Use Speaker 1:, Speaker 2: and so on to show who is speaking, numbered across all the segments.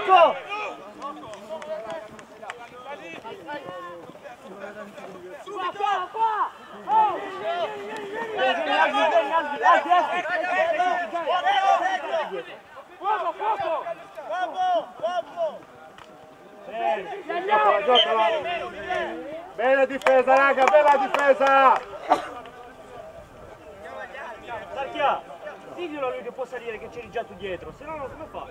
Speaker 1: Marco! Qua!
Speaker 2: Giocala! Bella difesa, raga, bella difesa!
Speaker 1: Tarchia, diglielo a lui che può salire, che c'eri già tu dietro, se no come fa?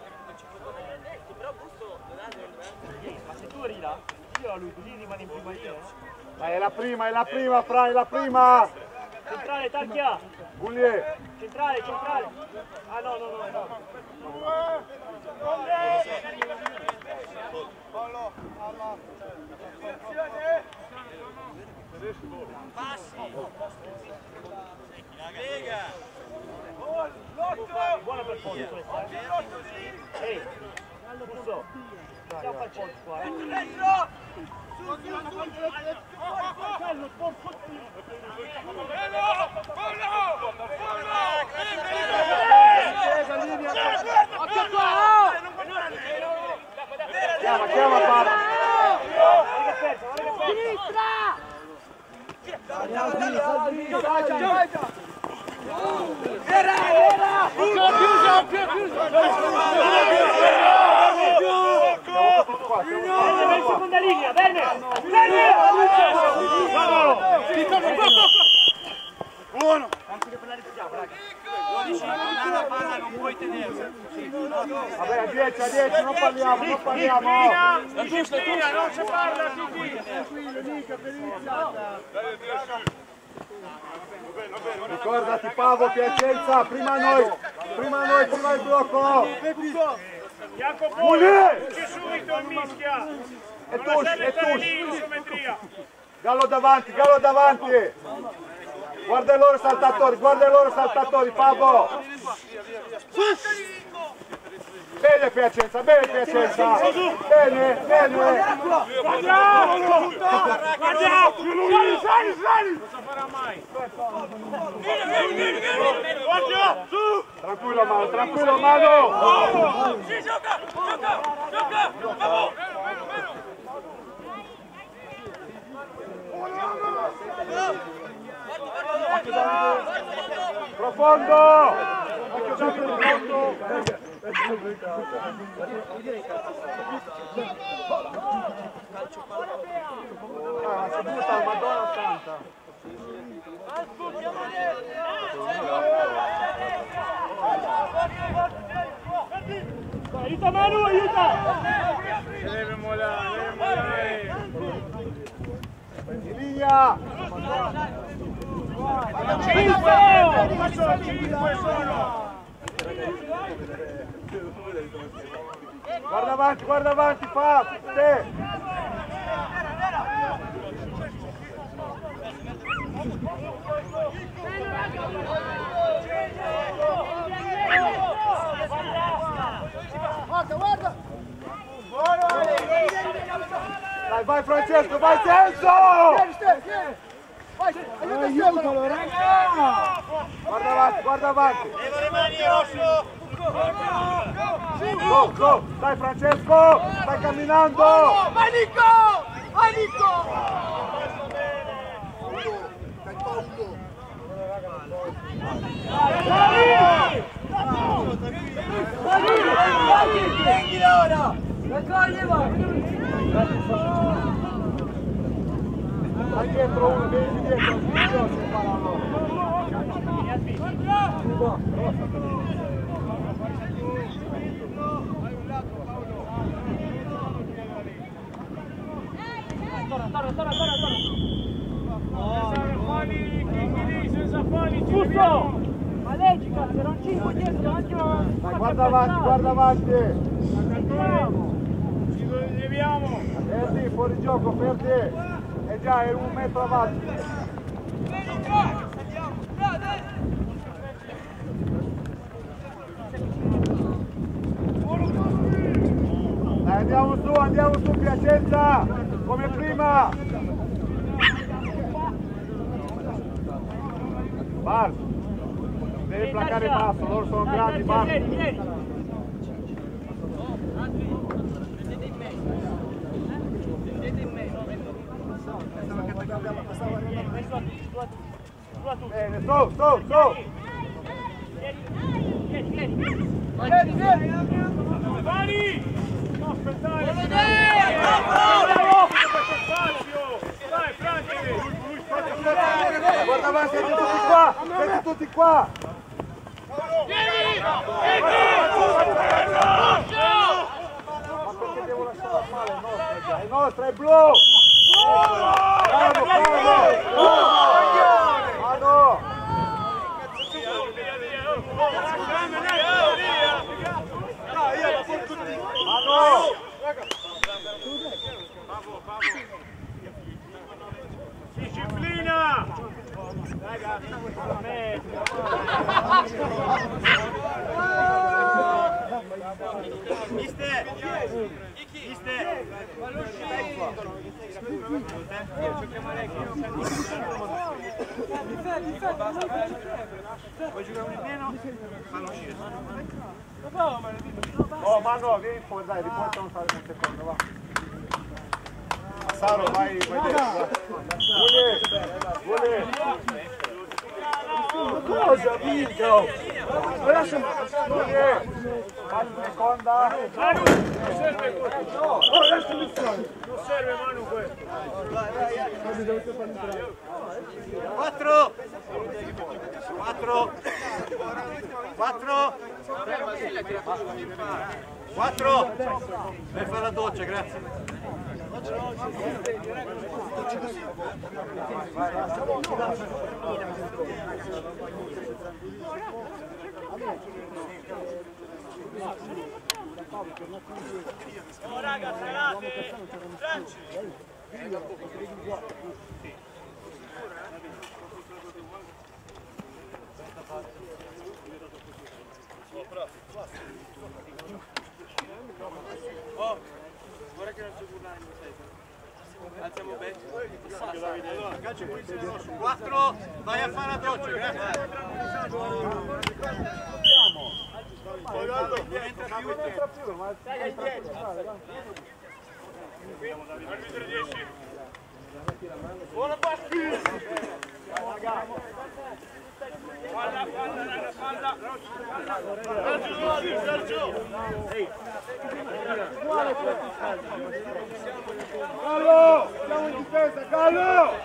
Speaker 1: Ma se tu eri là, diglielo a lui, così rimane in prima linea.
Speaker 2: Dai, è la prima, Fra, è la prima!
Speaker 1: Centrale, Tarchia!
Speaker 2: Gullier!
Speaker 1: Centrale! Ah no. Buona performance questa, Ehi, Busso, stiamo a fare qua,
Speaker 2: Chiama Paolo!
Speaker 1: Sinistra! Era! Seconda linea, bene!
Speaker 3: Buono!
Speaker 1: Anche che per la ripetiamo, raga.
Speaker 3: 12, non ha la palla, non puoi tenerla.
Speaker 2: Vabbè, a 10, non parliamo!
Speaker 3: È giusto, non si parla così!
Speaker 2: Ricordati Pavo, Piacenza, prima noi, prima il blocco!
Speaker 3: Bianco
Speaker 2: Gullier!
Speaker 3: che subito il mischia!
Speaker 2: E tu!
Speaker 3: Isometria!
Speaker 2: Gallo davanti! Guarda i loro saltatori, Pavo! Bene Piacenza! Bene!
Speaker 3: Sali! Non si farà mai! Guarda! Su!
Speaker 2: Tranquillo mano!
Speaker 3: Si gioca! Bravo!
Speaker 2: Profondo! Si butta, Madonna santa!
Speaker 1: Aiuta Manu, aiuta!
Speaker 3: Deve molare!
Speaker 2: In linea!
Speaker 3: 5 sono!
Speaker 2: Guarda avanti, fa! Te!
Speaker 1: Guarda!
Speaker 2: Dai, vai Francesco, vai Celso!
Speaker 1: Aiutalo, raga!
Speaker 2: Guarda avanti!
Speaker 3: Leva le mani rosso!
Speaker 2: Go! Dai Francesco! Stai camminando!
Speaker 1: Vai Nico! Prendi ora! Raccogli,
Speaker 2: Dai dietro uno, vieni dietro!
Speaker 1: Torna!
Speaker 3: Senza fali,
Speaker 1: Giusto! Ma leggi, cazzo, era un 5 dietro, davanti a...
Speaker 2: Dai, guarda avanti!
Speaker 3: ci leviamo!
Speaker 2: Ferdi, fuori gioco, Ferdi! E già, è 1 metro avanti! Dai, andiamo su Piacenza! Come prima! Bars! Devi placare basso, loro sono grandi, Bars!
Speaker 1: Vieni!
Speaker 2: Su!
Speaker 3: Vai! No, aspettare! Dai, Franci!
Speaker 2: Guarda avanti, siete tutti qua! Ma perché devo lasciare la palla? È nostra, è blu! Bravo, Vado!
Speaker 3: Disciplina!
Speaker 1: Mister! Vuoi giocare un in meno? Fallo uscire.
Speaker 2: Oh, ma no, vieni fuori, dai, riporta un secondo, va. Saro, vai dentro. Vuole. Cosa, Vinco? Lascia seconda.
Speaker 3: Manu, non serve questo. Non serve Manu questo.
Speaker 1: 4 per fare la doccia, grazie.
Speaker 3: Oh raga, serate! Franci! Oh, guarda che non c'è urlare in difesa. Alziamo bene.
Speaker 1: Allora, calcio punizione rosso. 4, vai a fare la doccia, grazie.
Speaker 2: Entra più, ma
Speaker 3: Arbitro 10. Buona partita! Palla, palla! Sergio!
Speaker 2: Gallo! Siamo in difesa, Gallo!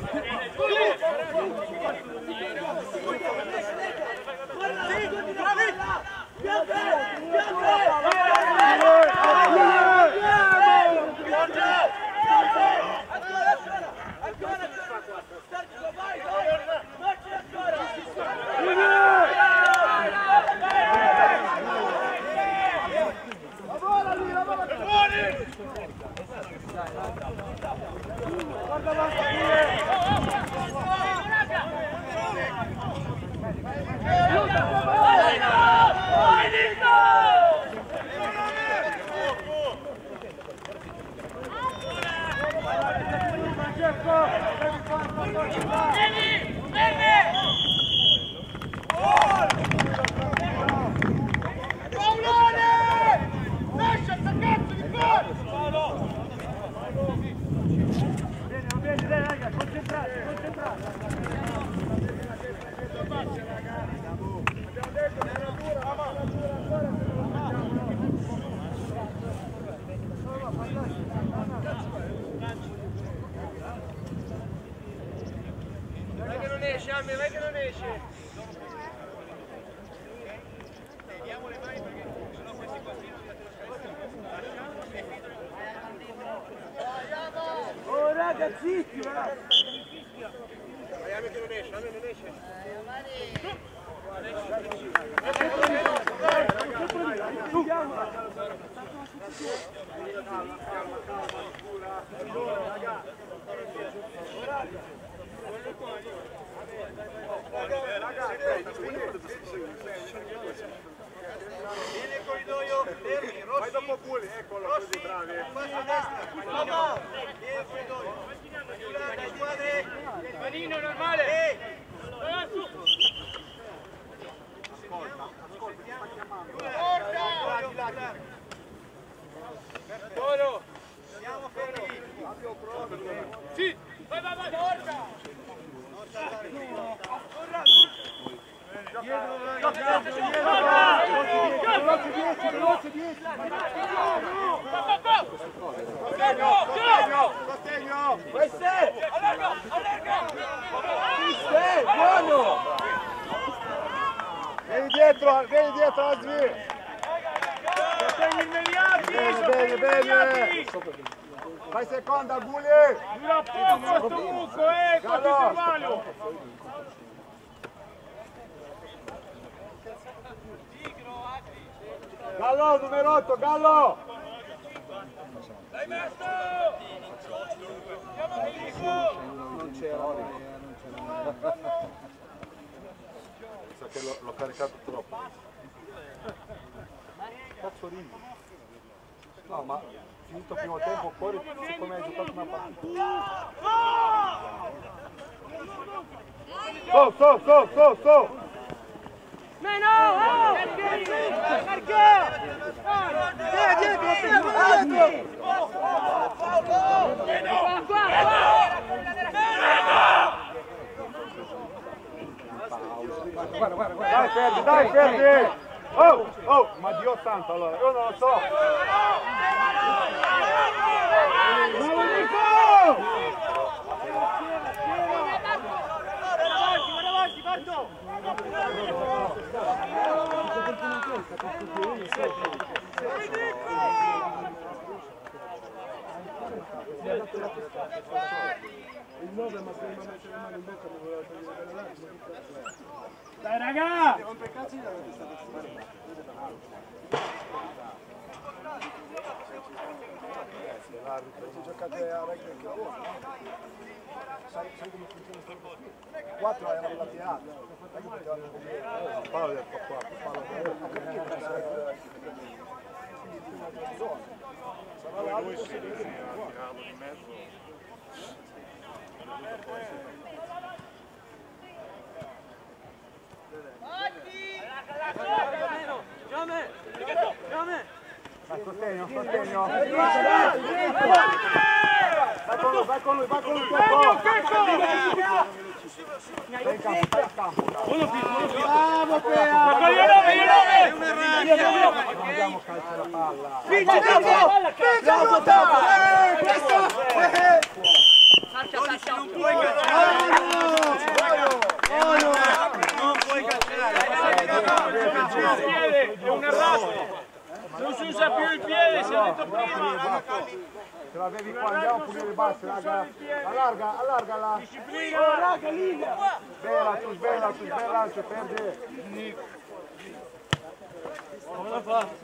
Speaker 3: Vai che non esce!
Speaker 1: Vediamo le mani perché sennò questi qua
Speaker 2: Oh ragazzi,
Speaker 1: Vediamo che non esce, a me non esce. Vieni il corridoio, fermi, Rossi.
Speaker 2: vai dopo Puli, eccolo, così bravi.
Speaker 1: Passo a destra, vieni il corridoio. Aiutate, squadre.
Speaker 3: Manino normale!
Speaker 1: Siamo fermi.
Speaker 3: Sì! Vai! Porta!
Speaker 2: Sostegno! Buono! Vieni dietro Azvi!
Speaker 1: Sostegni immediati!
Speaker 2: Bene! Vai seconda, Gulli!
Speaker 1: Dura poco sto buco, Carvalho!
Speaker 2: Gallo, numero 8, Gallo!
Speaker 1: L'hai messo! Andiamo a Filippo!
Speaker 2: Non c'era. Sa che l'ho caricato troppo. Cazzo ridi? No, ma finito il primo tempo, corri come hai giocato una partita. So!
Speaker 1: Meno! Marca!
Speaker 2: Guarda! Dai, Ferdi! Oh, ma Dio santo, allora, io non lo so! Non lo dico!
Speaker 1: Guarda avanti, Barto!
Speaker 2: Il 9 ma se non mette le mani in bocca mi voleva togliere l'altro.
Speaker 1: Dai raga!
Speaker 2: Se giocate a rugby anche voi, sai come funziona questo? 4 erano la tirata, poi potevano vedere. Palla del qua, palla del qua. Sarà l'altro si vede tirarlo in mezzo. Sostegno! Vai con lui, Stai in campo. Bravo Pea! Non abbiamo calcio la palla.
Speaker 3: Non puoi calciare! Non puoi calciare!
Speaker 1: È un errato! Non si usa più il piede, si è detto prima!
Speaker 2: Se la vedi qua, andiamo a pulire i bassi, raga. Allargala.
Speaker 1: Disciplina! Raga, linea!
Speaker 2: Svela, ci perdi.
Speaker 1: Come l'ha fatto?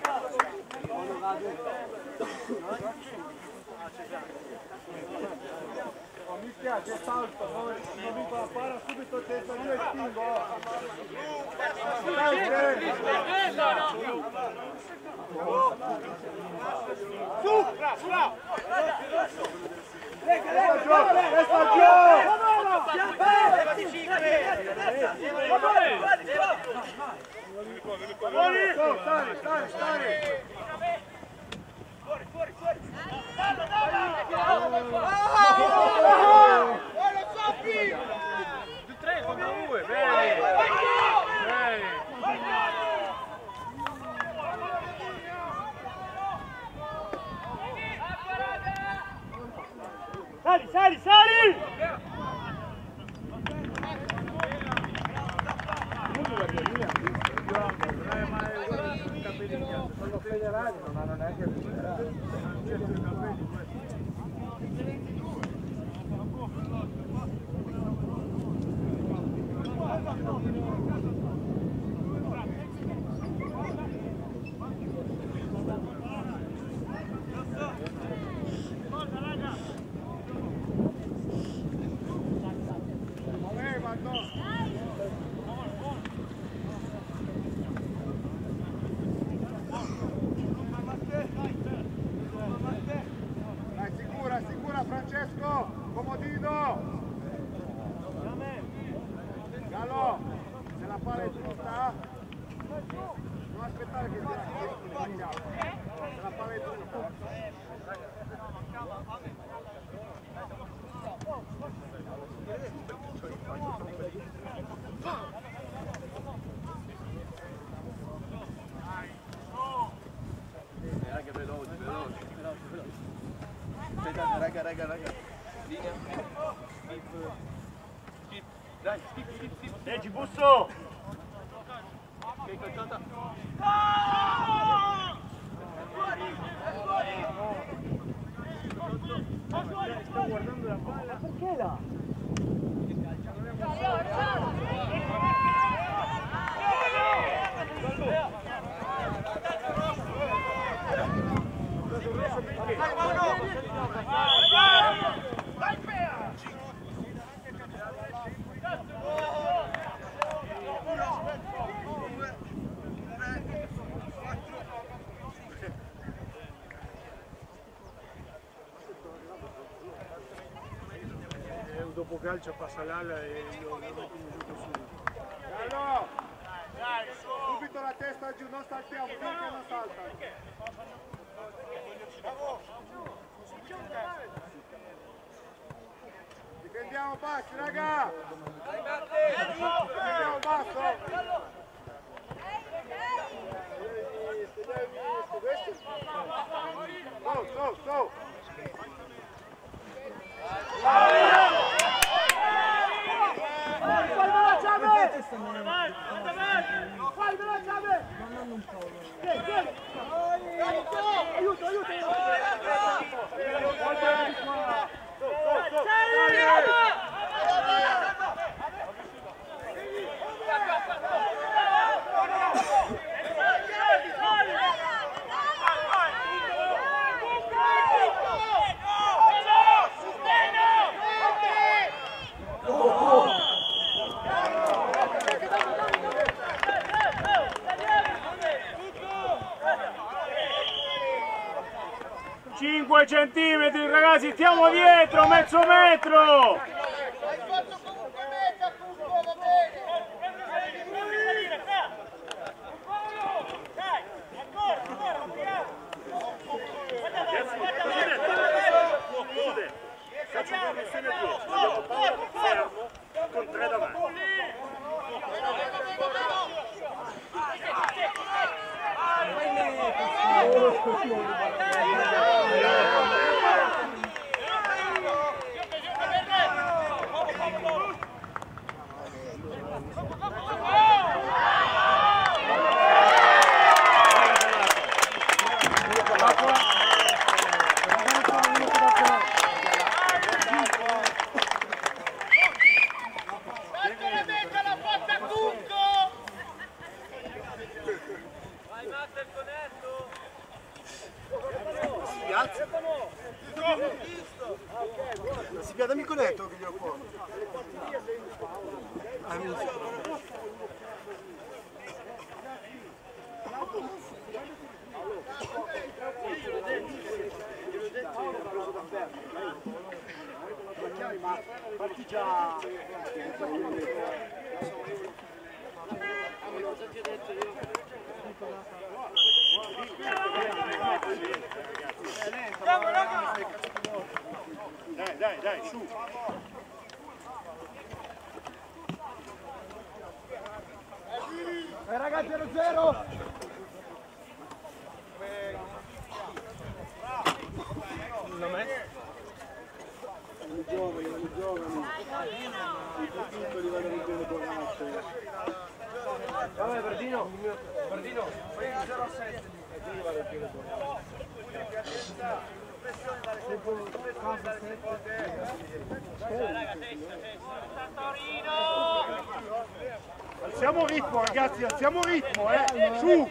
Speaker 2: Mi spiace, salto, non vinco la palla, subito testa, io spingo.
Speaker 1: Su!
Speaker 2: Resta Stare! Fuori!
Speaker 1: Tu 3 contro 2, bene! Sali!
Speaker 2: Sono federali, non hanno neanche Sicura Francesco, comodino. Gallo, se la palla
Speaker 3: Aspetta, raga. Linea. Skip. Dai, skip.
Speaker 1: Leggi, busso!
Speaker 3: Ok, calciata.
Speaker 1: Sto guardando la palla. Perché là?
Speaker 2: Dopo calcio passa l'ala e lo mettiamo giù subito. Subito la testa giù, non saltiamo, finché non salta. Difendiamo bassi, raga! Difendiamo basso! Go!
Speaker 1: Centimetri, ragazzi, stiamo dietro, mezzo metro!
Speaker 2: Hai fatto comunque mezza, tutto, va bene!
Speaker 1: Fermo, con 3 davanti.
Speaker 2: Si piada amico netto che glielo può.
Speaker 1: Parti già. Dai, su.
Speaker 2: Ragazzi, 0-0.
Speaker 3: Non è?
Speaker 2: I giovani, il piccoli vanno a bene con l'altro.
Speaker 3: Vabbè, Verdino, fai 0-7.
Speaker 2: Alziamo ritmo, ragazzi, alziamo ritmo, su!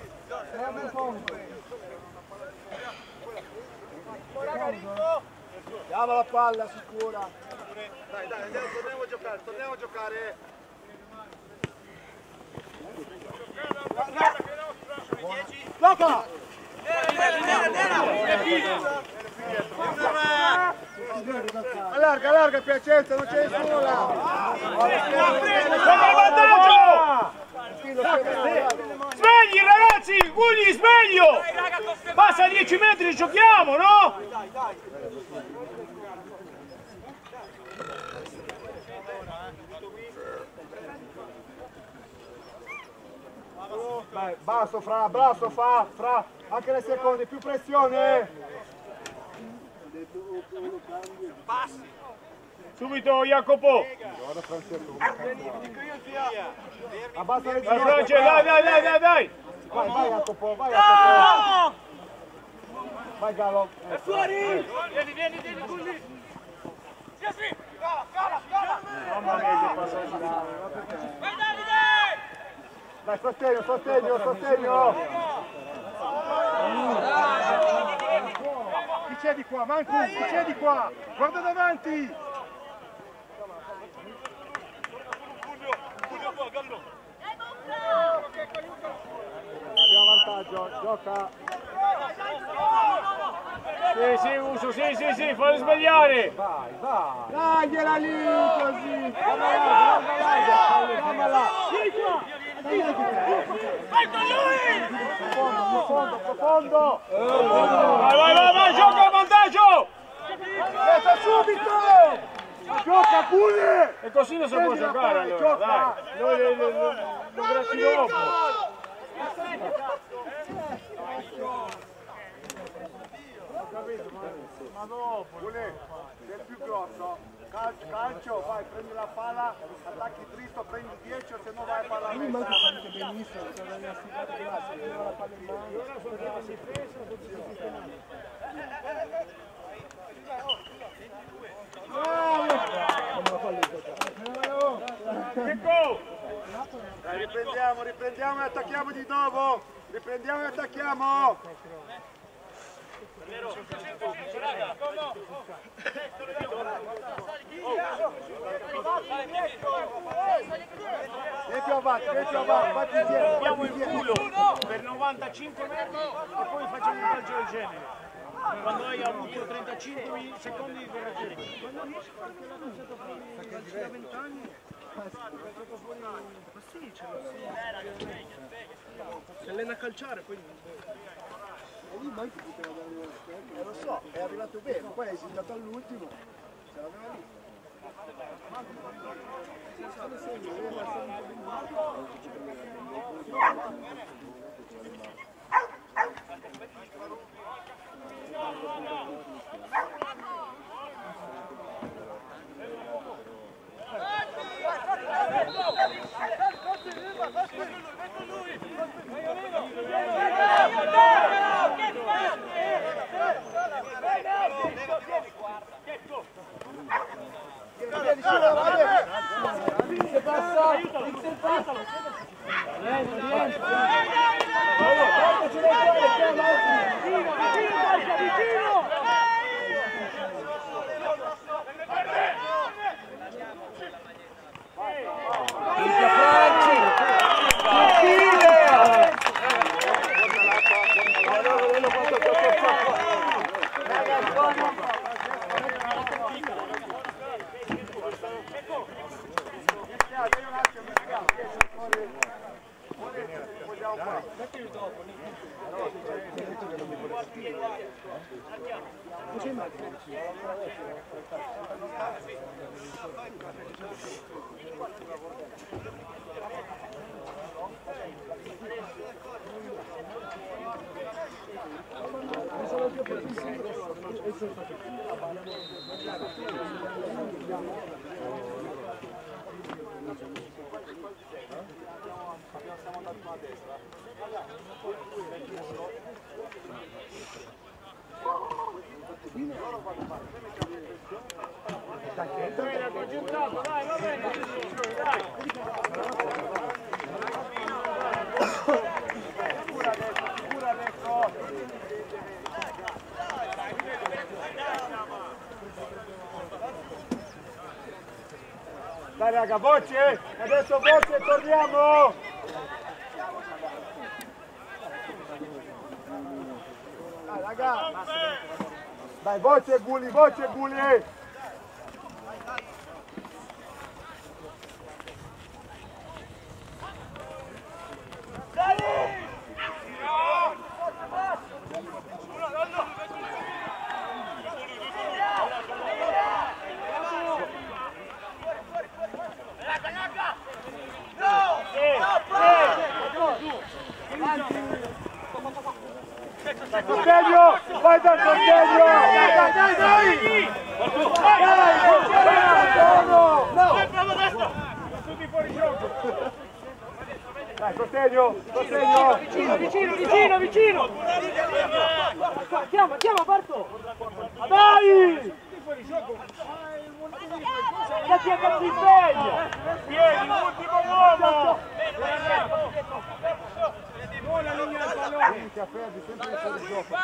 Speaker 2: Diamo la palla sicura. Dai, torniamo a giocare. Loca! Allarga Piacenza, non c'è nessuno là!
Speaker 1: Svegli ragazzi, Gugli, sveglio! Passa 10 metri, giochiamo, no?
Speaker 2: Dai, basso fra, anche nei secondi, più pressione.
Speaker 1: Subito Jacopo!
Speaker 2: Abbassa le
Speaker 1: Dai
Speaker 2: ginocchia.
Speaker 1: France, dai!
Speaker 2: Vai Jacopo, vai Jacopo. Vai Gallo.
Speaker 3: È fuori!
Speaker 1: Vieni, Gulli! Mamma mia che passaggio!
Speaker 3: Vai Davide!
Speaker 2: Dai, sostegno. Chi c'è di qua? Manco, chi c'è di qua? Guarda davanti! Abbiamo vantaggio, gioca.
Speaker 1: Sì, Uso, sì, fallo sbagliare!
Speaker 2: Vai. Dagliela lì così. Famma là. Vieni qua.
Speaker 3: Vai con lui!
Speaker 2: Profondo.
Speaker 1: Vai, gioca al vantaggio!
Speaker 2: Resta subito. Gioca pure.
Speaker 1: E così non si può giocare allora, dai! Noi lo grassi dopo!
Speaker 2: Ma dopo. Sei il più grosso. Calcio, vai, prendi la palla, attacchi dritto, prendi 10 o se no vai a palla messa. Ma anche benissimo, se non è affidato di là, se non la palla in mano. Dai, riprendiamo e attacchiamo di nuovo. Riprendiamo e attacchiamo. Vieni più avanti, fatti indietro.
Speaker 1: Abbiamo il culo per 95 metri e poi facciamo un calcio del genere. Quando hai avuto 35 secondi per raggiungere. Quando riesci a fare una cosa da 20 anni? Ma sì, ce l'ho. Si allena a calciare, poi...
Speaker 2: Lo so, è arrivato bene, poi è esitato all'ultimo. Ce l'aveva lì. Dai raga, voce! Adesso voce, torniamo! Dai raga! Dai, voce Gulli, voce Gulli! Sostegno! Vai dal sostegno! Dai!
Speaker 1: Tutti fuori gioco!
Speaker 2: Dai, sostegno! Sostegno!
Speaker 1: Vicino!
Speaker 4: Chiama Barto!
Speaker 2: Dai!
Speaker 1: Fuori gioco!
Speaker 4: La tia cazzo impegna!
Speaker 1: Vieni, l'ultimo uomo! Non la linea del pallone!
Speaker 2: Perdi sempre fuori gioco,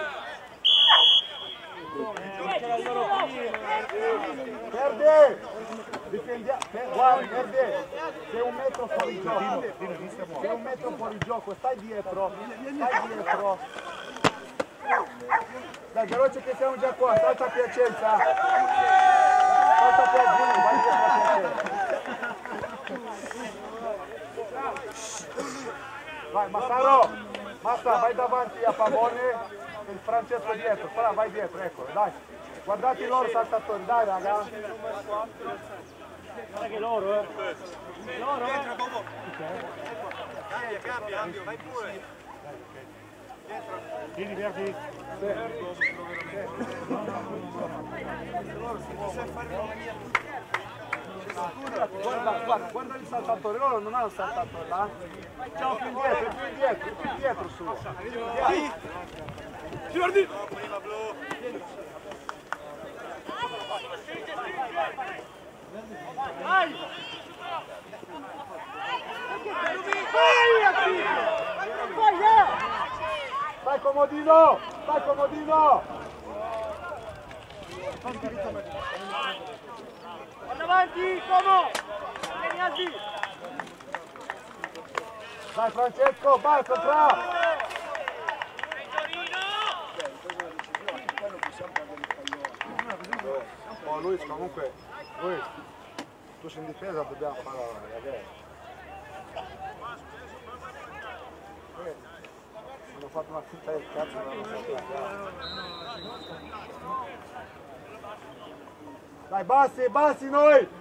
Speaker 2: perde! Difendiamo, guarda, perde! Sei un metro fuori gioco! Sei un metro fuori gioco, stai dietro! Dai, veloce che siamo già qua, salta a Piacenza! Salta a Piacenza, vai dietro a Piacenza! Vai, Massaro! Massa, vai davanti a Pavone e il Francesco dietro, però vai dietro, eccolo, dai! Guardate i loro saltatori, dai raga!
Speaker 1: Guarda che loro, Loro,
Speaker 3: Cambia, vai pure.
Speaker 2: Vieni, Verdi! Guarda il saltatore, loro non hanno il saltatore là. Ciao, più indietro su.
Speaker 3: Jordi!
Speaker 2: Vai comodino! Vai comodino!
Speaker 4: Guarda avanti, Como! Vieni alti!
Speaker 2: Dai Francesco, vai contra! Oh Luis, comunque, Luis, tu sei in difesa, dobbiamo fare la gara. Hanno fatto una finta del cazzo, non hanno fatto la gara. Dai, bassi noi!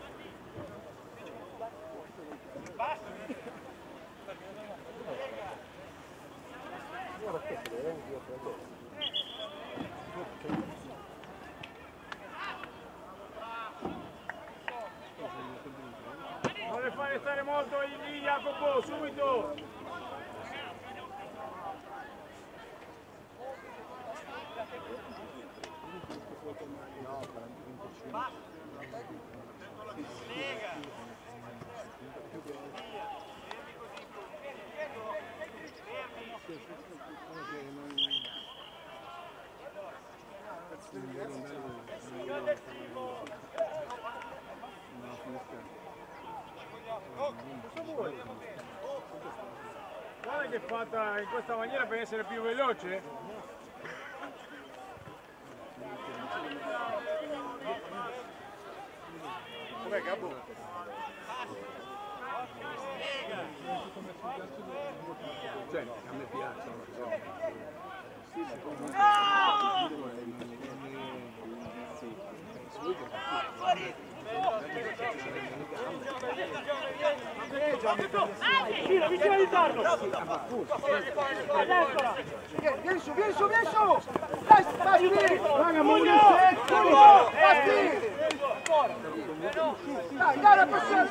Speaker 1: non le fare stare molto in linea, Jacopo, subito! Guarda che è fatta in questa maniera per essere più veloce.
Speaker 2: Com'è Gabbo?
Speaker 5: Cioè, a me piacciono.
Speaker 4: Vicino di Tarno! A destra!
Speaker 2: Vieni su! Dai, basti! Raga, moglie secco! Basti! Dai, la pressione!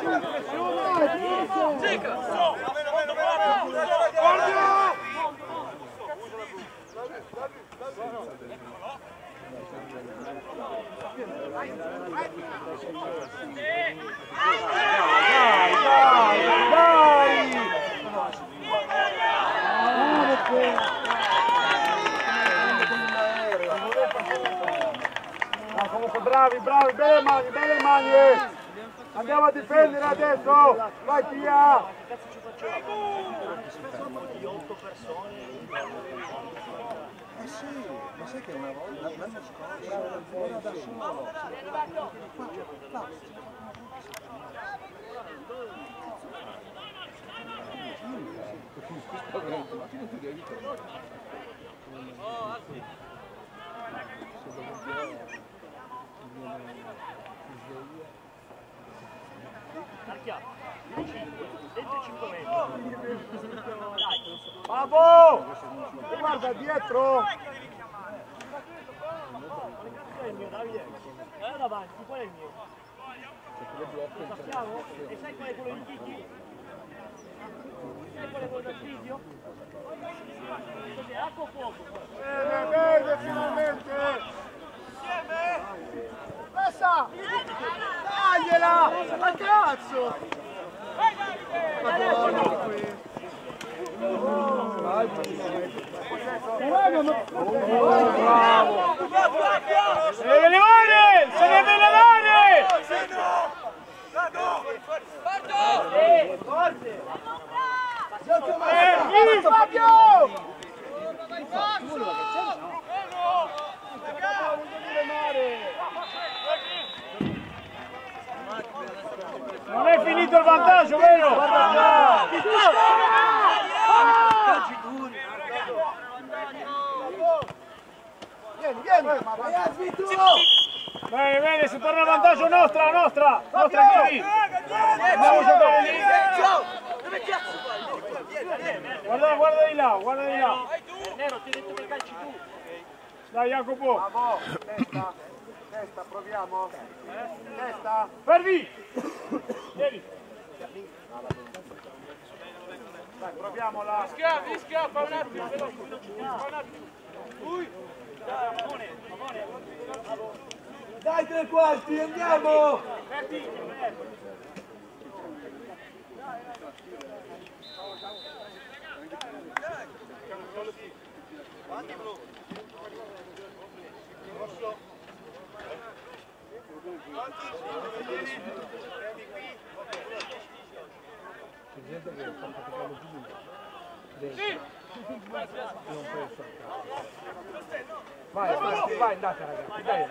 Speaker 2: Comunque bravi, belle mani! Andiamo a difendere adesso! Vai via!
Speaker 5: Sì, ma sai che una volta l'anno scorso era da solo.
Speaker 2: Bravo! guarda dietro!
Speaker 4: Qual è il mio, Davide? Davanti, qual è il mio? Lo sappiamo? E sai qual è quello di Chicchi? Sai qual è quello del video? Cos'è? Acqua o fuoco?
Speaker 2: Bene, finalmente! Passa! Dagliela! Ma cazzo! Madonna qui!
Speaker 1: Se ne deve levare! Se ne deve levare!
Speaker 4: Forte!
Speaker 2: Fabio!
Speaker 1: Non è finito il vantaggio, vero?
Speaker 2: Vieni!
Speaker 1: Bene, bene, si torna al vantaggio nostra qui. Andiamo a giocare lì. Guarda di là, guarda di là.
Speaker 4: Nero, ti ho detto che calci tu.
Speaker 1: Dai Jacopo.
Speaker 2: Bravo! Testa, proviamo! Testa!
Speaker 1: Fermi! Vieni.
Speaker 2: Dai, proviamola!
Speaker 3: Scappa un attimo, velocità.
Speaker 2: Dai tre quarti, andiamo! Vai, andate ragazzi, dai!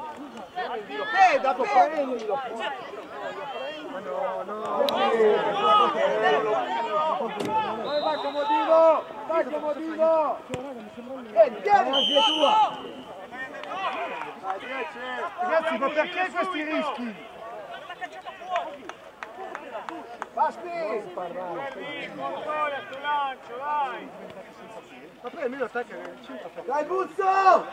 Speaker 2: Dopo prendilo! Ma no! Vai Comodino! Vai Comodino! Vieni! Tua! Ragazzi, ma perché questi rischi? Basti!
Speaker 1: Controllo sto lancio, dai!
Speaker 2: Ma poi almeno attacca il centro. Dai Buzzo!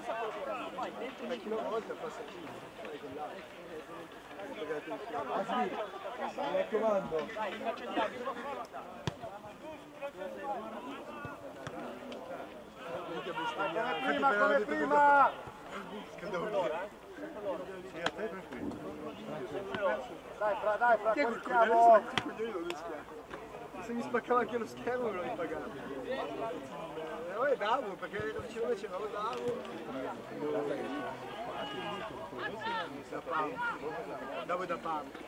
Speaker 2: Mi raccomando. Come prima! Dai, qualifichiamo! Se mi spaccava anche lo schermo me lo ripagavo. È bravo, perché non ce l'avevo davo. Davo da parte.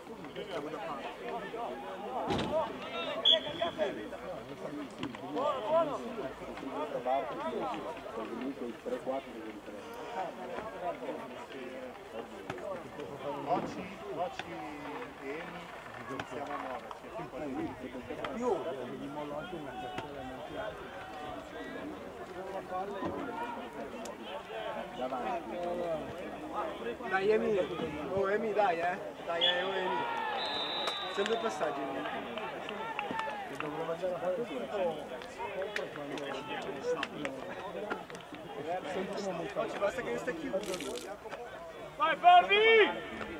Speaker 2: Oggi e iniziamo a muoverci. Più. Dai Emi, oh Emi dai dai oh Emi, c'è due passaggi che dovrò mangiare a fare oggi basta che sta chiuso.
Speaker 1: Vai fermi!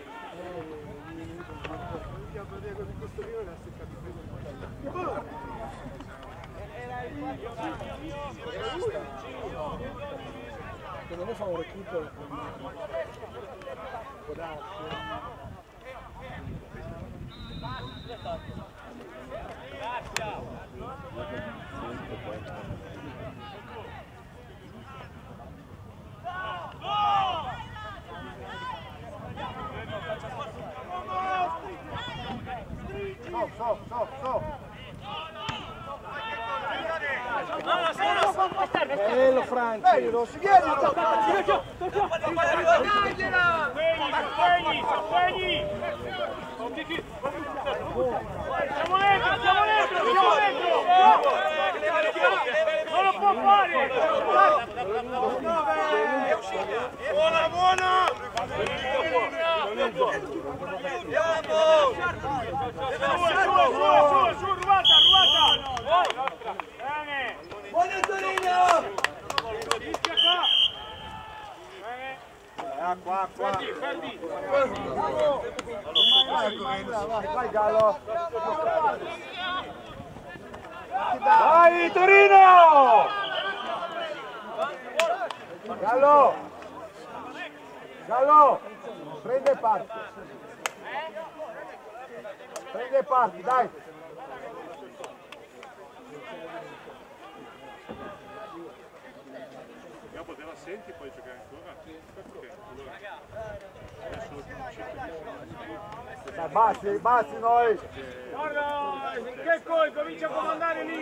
Speaker 2: Secondo me fa un recupero può darsi. Bello Franci! Bello, si viene!
Speaker 1: Sostegni! Siamo dentro! Non lo può fare! Buona! Su, ruota! Bene!
Speaker 2: Buona Torino! Qua.
Speaker 1: Ferdi.
Speaker 2: Vai Gallo. Vai Torino! Gallo, prende parti, dai!
Speaker 6: Io poteva senti poi giocare ancora.
Speaker 2: Dai, bassi noi!
Speaker 1: Guarda, che poi comincia a comandare lì!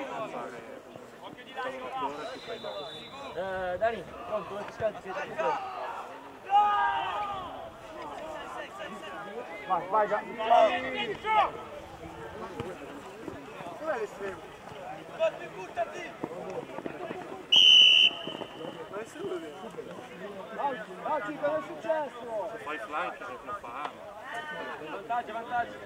Speaker 4: Dani, pronto, come ti scaldi?
Speaker 2: Vai, Gallo! Dov'è l'estremo? Oggi cosa è successo?
Speaker 6: Se fai flight non fa.
Speaker 3: Vantaggio.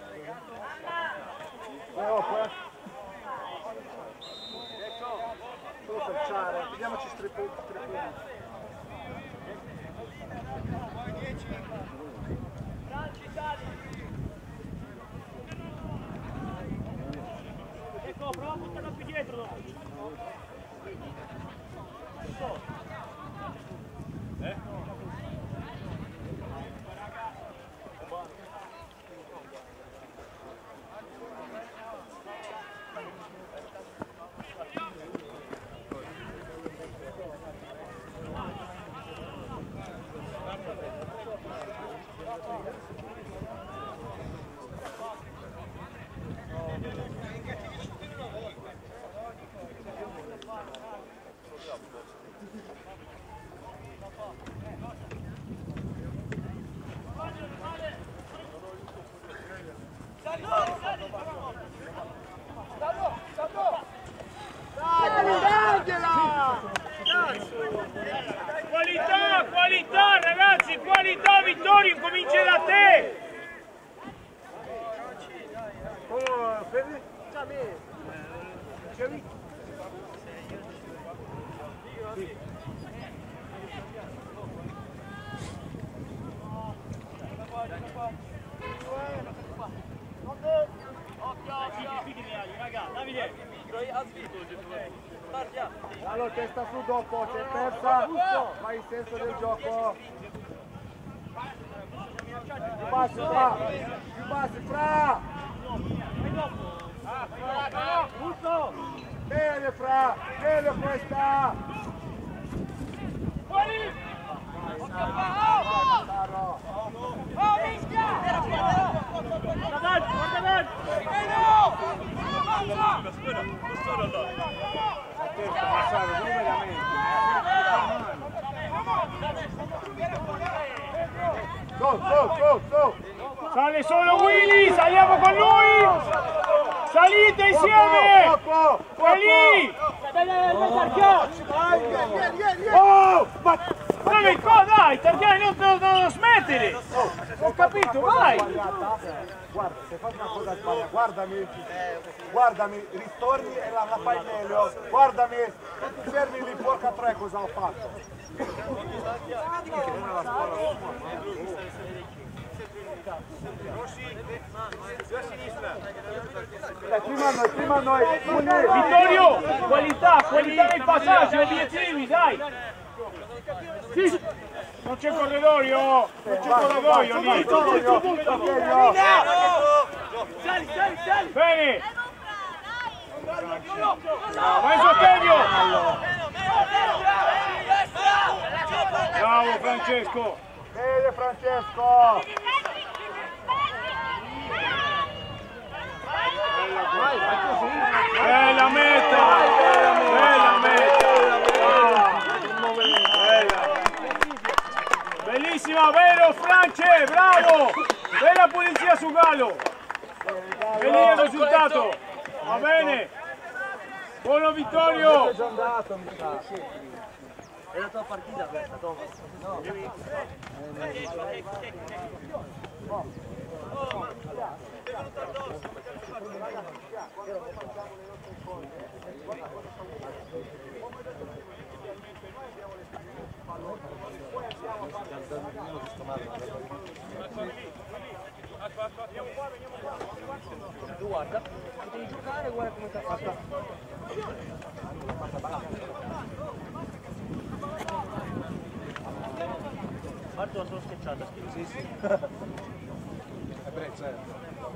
Speaker 2: Solo per ciare, vediamoci tre punti.
Speaker 4: Ecco, prova a buttarlo più dietro dopo.
Speaker 1: Qualità ragazzi, qualità, Vittorio, comincia da te!
Speaker 2: Fermi?
Speaker 4: Davide!
Speaker 2: Allora testa su dopo, c'è persa, vai in senso del gioco. Più bassi, Fra! Bene Fra, bene questa!
Speaker 1: Fuori!
Speaker 2: Su!
Speaker 1: Sale solo Willy, saliamo con lui! Salite insieme! È lì!
Speaker 2: Oh!
Speaker 1: Dai, qua, dai, Tarchiani, non smettere! Ho capito, vai!
Speaker 2: Guarda, se fai una cosa sbagliata, guardami, ritorni e la fai meglio, guardami, e ti fermi lì, porca tre, cosa ho fatto? Prima noi!
Speaker 1: Vittorio, qualità nel passaggio, obiettivi, dai! Sì. Non c'è corridoio lì!
Speaker 2: Sali!
Speaker 1: Bene! Vai in sostegno! Bravo Francesco!
Speaker 2: Bene Francesco!
Speaker 1: Bella meta! Bellissima, vero France, bravo! Bella pulizia su Gallo! E lì il risultato! Va bene! Buono Vittorio!
Speaker 2: È già andato, mi sa.
Speaker 4: È la tua partita questa, Thomas. No.
Speaker 5: io l'ho visto male.
Speaker 4: Tu guarda, devi giocare, guarda come sta fatta. Guarda la sono schiacciata, sì, sì.
Speaker 5: Beh, certo.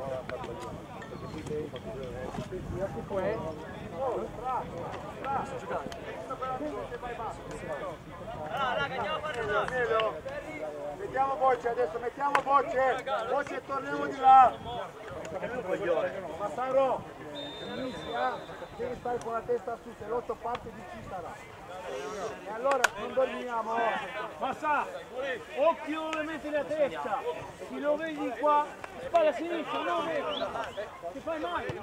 Speaker 2: Mettiamo voce adesso, mettiamo voce, voce e torniamo di là. Massaro, inizia, devi stare con la testa su, se l'otto parte di ci sarà. E allora non dormiamo.
Speaker 1: Massa, occhio dove metti la testa, se lo vedi qua, spalla a sinistra, no, ti fai male.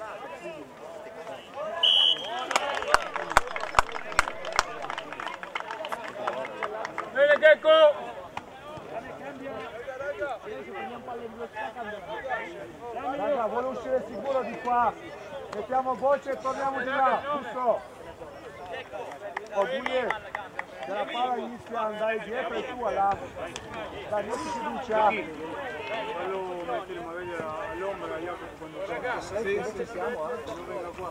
Speaker 1: Bene Checco!
Speaker 2: Raga, vuole uscire sicuro di qua. Mettiamo voce e torniamo di là, giusto? Oh, Buie, se la palla inizia ad andare dietro è tua là. Dai, metti fiducia.
Speaker 3: Fallo mettere magari all'ombra, io quando
Speaker 2: Ragazzi, sì, siamo,
Speaker 3: non venga qua.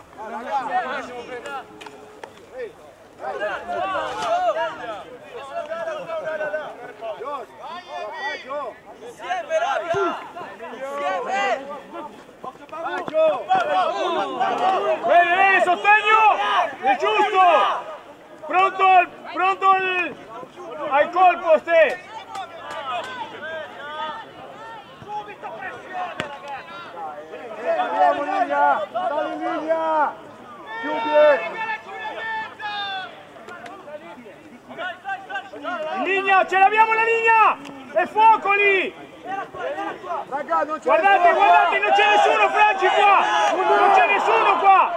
Speaker 1: Bene, sostegno! È giusto! Pronto al colpo, ste!
Speaker 2: Andiamo in linea! Sali in linea! Chiudi!
Speaker 1: In linea, ce l'abbiamo la linea! E fuoco lì!
Speaker 2: Raga, non c'è
Speaker 1: Guardate, guardate, non c'è nessuno Franci qua! Non c'è nessuno qua!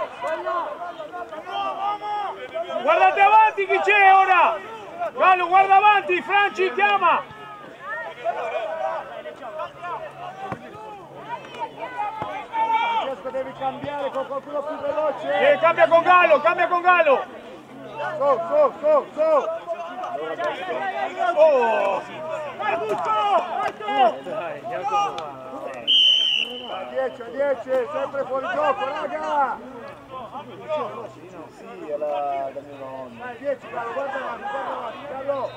Speaker 1: Guardate avanti chi c'è ora! Gallo, guarda avanti, Franci chiama!
Speaker 2: Francesco, devi cambiare con qualcuno più veloce!
Speaker 1: Cambia con Gallo, cambia con Gallo!
Speaker 2: Su!
Speaker 1: Oh!
Speaker 2: A 10, sempre fuori gioco, raga!
Speaker 5: Sì, è la da mio nonno.
Speaker 2: Dai, 10, Gallo, guarda avanti, Gallo!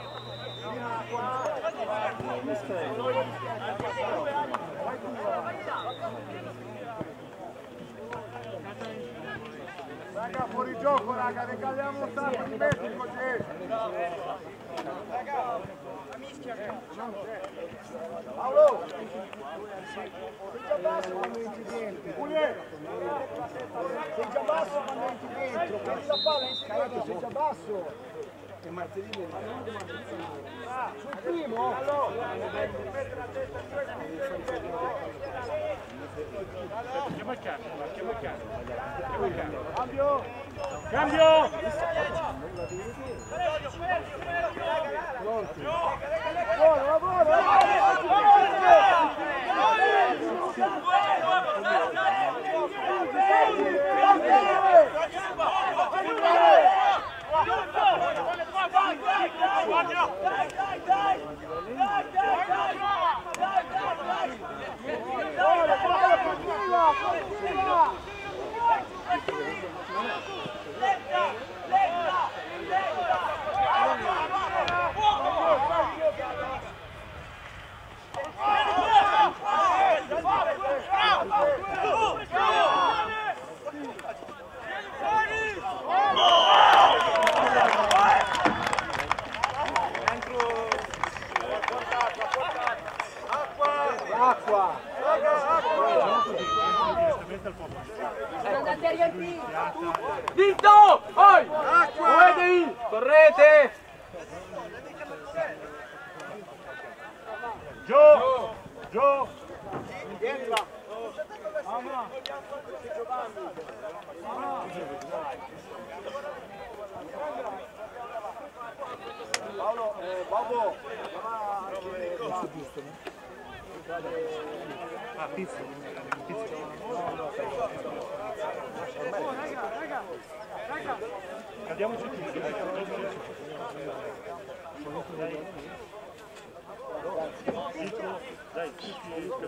Speaker 2: Raga, fuori gioco, raga, regaliamo un sacco di metri così! Paolo! Sei già basso quando entri dentro! Sei già basso quando entri dentro! Prendi la palla in scalato, sei già basso!
Speaker 5: E martedì
Speaker 2: Sul primo?
Speaker 6: Chiama il cane.
Speaker 1: Cambio!
Speaker 2: Acqua!
Speaker 1: Vinto! Poi! Correte! Correte! Giù!
Speaker 2: Vieni là! Paolo, Bobo!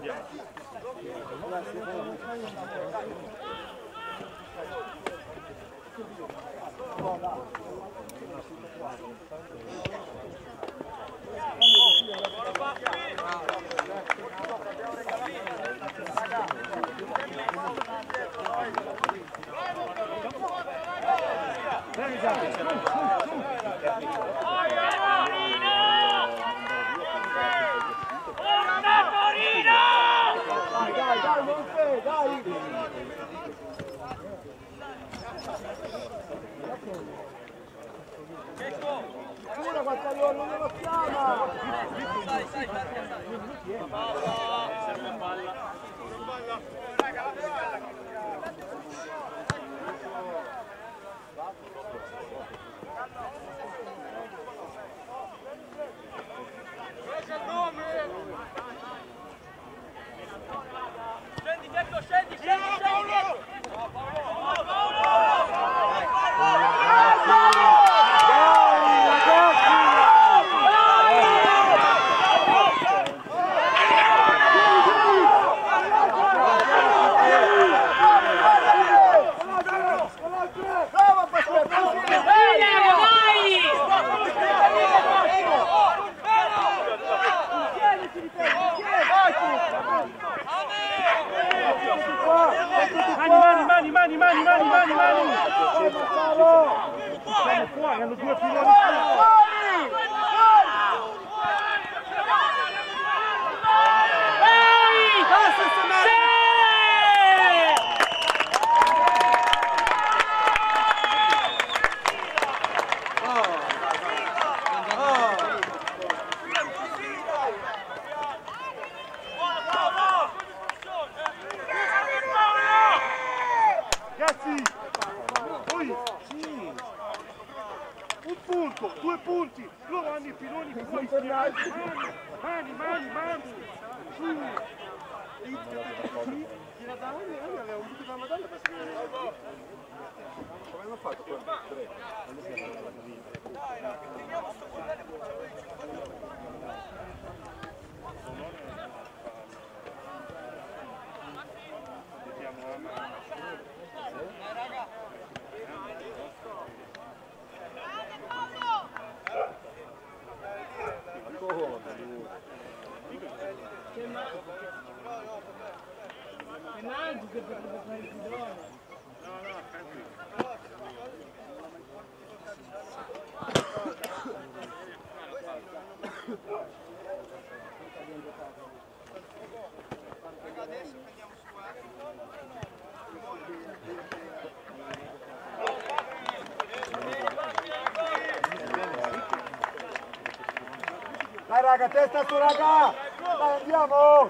Speaker 2: Dai raga, testa su raga! Dai, andiamo!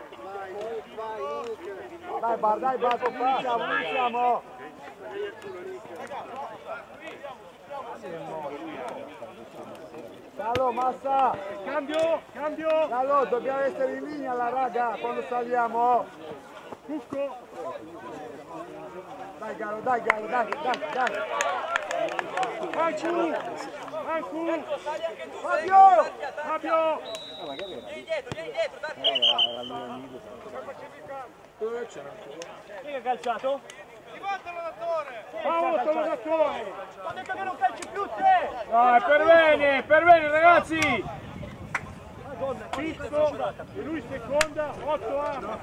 Speaker 2: Dai Bar, iniziamo! Gallo, massa!
Speaker 6: Cambio!
Speaker 2: Gallo, dobbiamo essere in linea la raga quando saliamo!
Speaker 6: Cucco!
Speaker 2: Dai Gallo, dai!
Speaker 6: Vai su! Fabio!
Speaker 4: Vieni dietro, Chi ha calciato?
Speaker 6: Paolo Tolodatore!
Speaker 4: Ho detto che non calci più te!
Speaker 6: No, è per bene ragazzi! Pizzo, e lui seconda, 8 armi!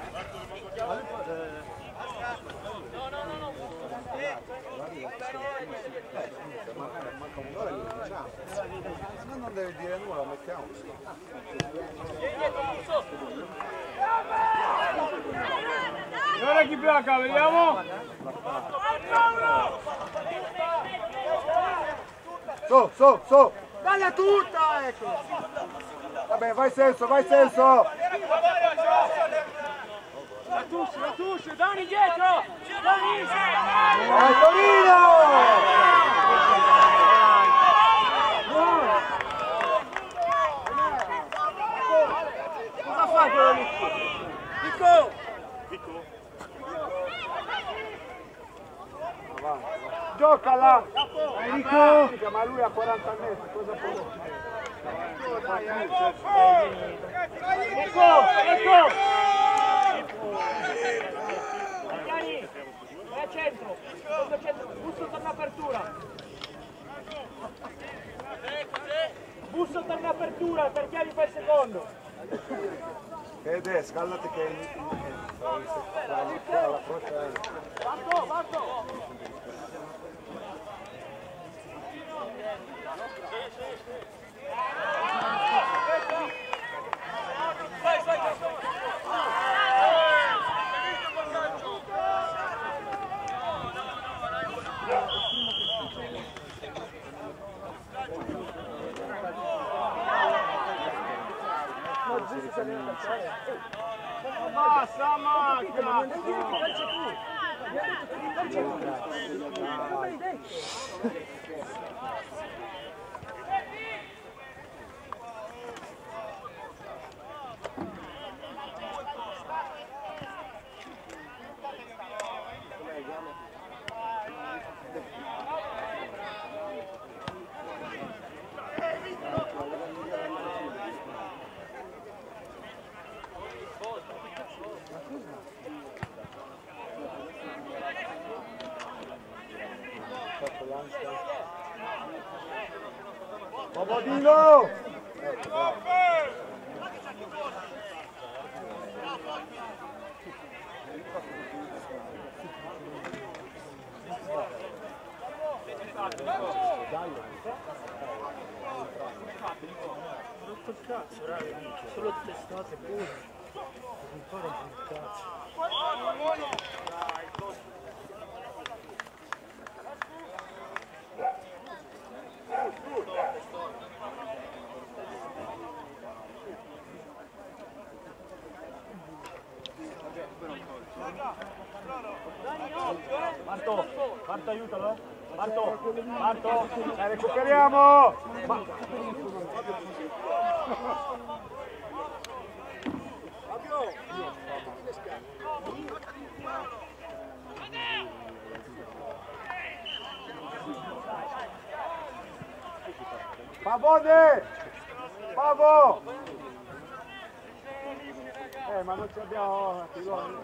Speaker 5: No, non devi dire nulla, mettiamo.
Speaker 6: E ora chi blocca, vediamo?
Speaker 2: Su! Dai a tutta, ecco! Vabbè, vai senso!
Speaker 4: La tuscia, Dani dietro! Dani!
Speaker 2: Vai Torino! Cosa fa quello lì? Pico! Giocala! Enrico! Ma lui ha 40 metri, cosa può? Ecco!
Speaker 4: centro, Busso torna apertura. Busso torna apertura, per Chiavi fa il secondo.
Speaker 2: Fede, scaldati che la croce è... Marco!
Speaker 6: Basta, macchina!
Speaker 2: Comodino!
Speaker 4: Solo testate pure. Non fare un cazzo.
Speaker 1: Marto, aiutalo, Marto,
Speaker 2: Recuperiamo! Pavone! Pavo! Ma non ci abbiamo piloni.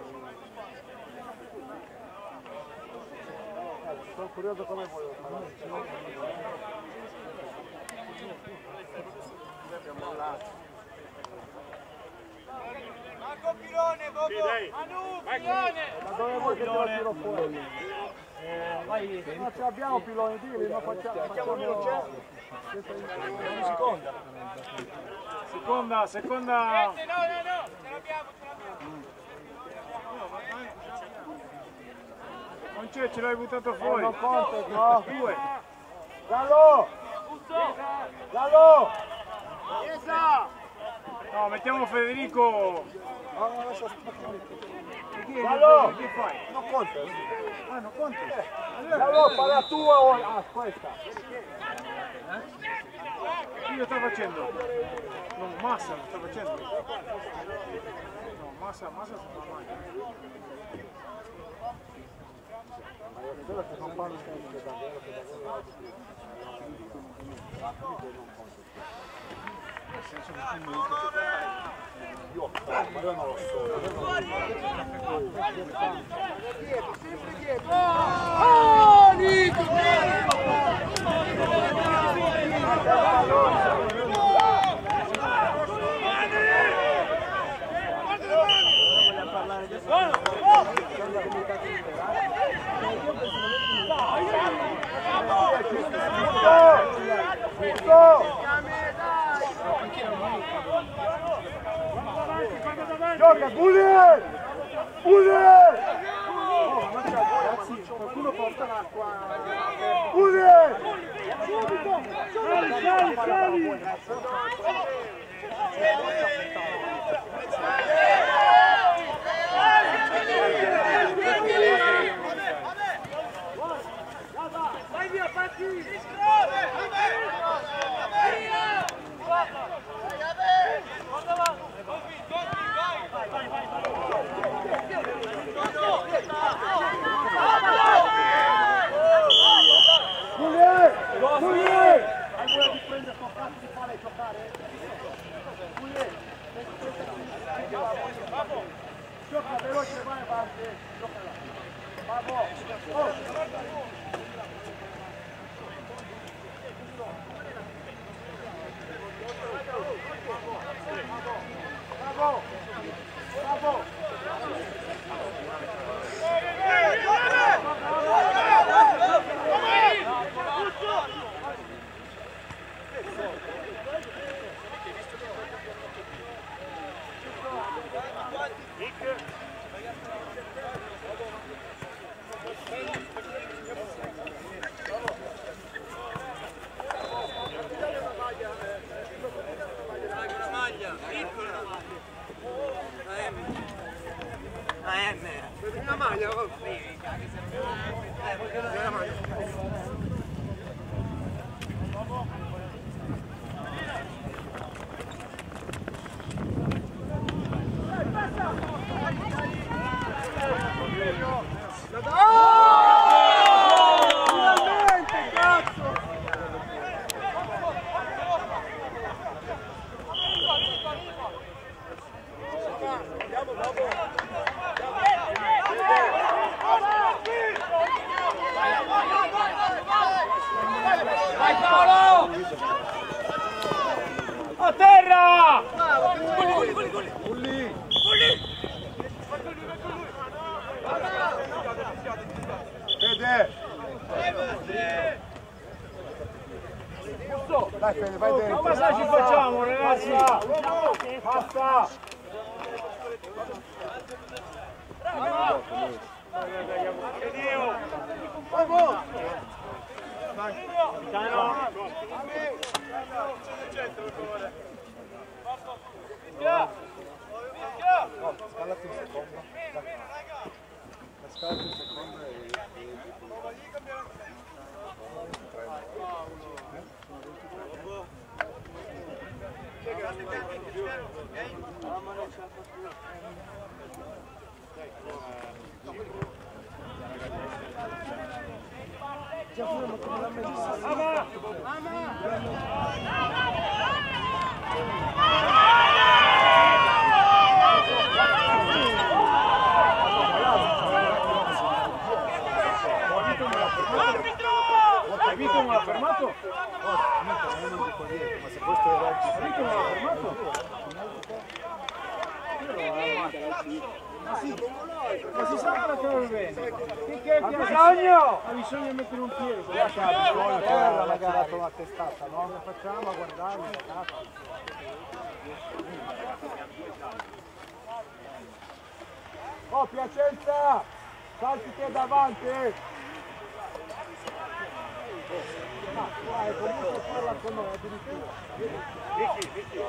Speaker 2: Sono curioso come voglio fare.
Speaker 3: Marco Pilone, Manu, Pilone!
Speaker 2: Ma dove vuoi che te lo tiro fuori? Non ci abbiamo piloni, dilli, non facciamo
Speaker 6: Seconda!
Speaker 3: No, ce l'abbiamo!
Speaker 6: Non c'è, ce l'hai buttato fuori!
Speaker 2: Non conta, no? Due! Gallo! Gallo!
Speaker 6: No, mettiamo Federico!
Speaker 2: Gallo!
Speaker 6: Che fai?
Speaker 2: Non conta! Ah, non conta? Gallo, fa la tua o... Ah, questa!
Speaker 6: Chi lo sta facendo? No, Massa lo sta facendo. No, Massa si fa male.
Speaker 2: Quello che non parlo sempre davvero che davvero nel senso che tu io non lo so. Dietro, sempre dietro. Oh, Gioca, Bulli! Bulli! Qualcuno porta l'acqua. Bulli!
Speaker 3: Vai via, Patti!
Speaker 2: Gioca veloce, vai avanti, gioca là.
Speaker 1: A terra!
Speaker 2: Fede! Dai Fede, vai dentro!
Speaker 1: Cosa ci facciamo ragazzi?
Speaker 2: Basta! Scalati un secondo. Scalati un secondo e...
Speaker 1: Vito non l'ha fermato?
Speaker 2: Ma se questo è l'oggi...
Speaker 1: Vito non l'ha fermato? Ma si sa che la bene. Che ha bisogno? Ha bisogno di mettere un piede.
Speaker 2: Guarda, ha bisogno a terra, magari ha dato una testata, no? Come facciamo a guardarlo? Oh, Piacenza! Salti te davanti! Vai, comunque parla con noi, addirittura. Vicky.